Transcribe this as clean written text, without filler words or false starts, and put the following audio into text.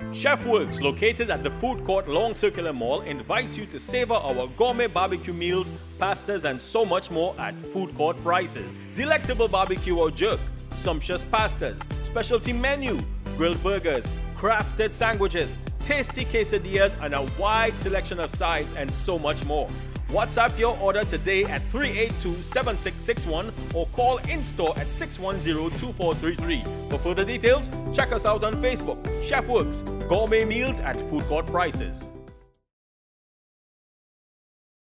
Chef Works, located at the Food Court Long Circular Mall, invites you to savor our gourmet barbecue meals, pastas and so much more at food court prices. Delectable barbecue or jerk, sumptuous pastas, specialty menu, grilled burgers, crafted sandwiches, tasty quesadillas and a wide selection of sides and so much more. WhatsApp your order today at 382-7661 or call in-store at 610-2433. For further details, check us out on Facebook. Chef Works, gourmet meals at food court prices.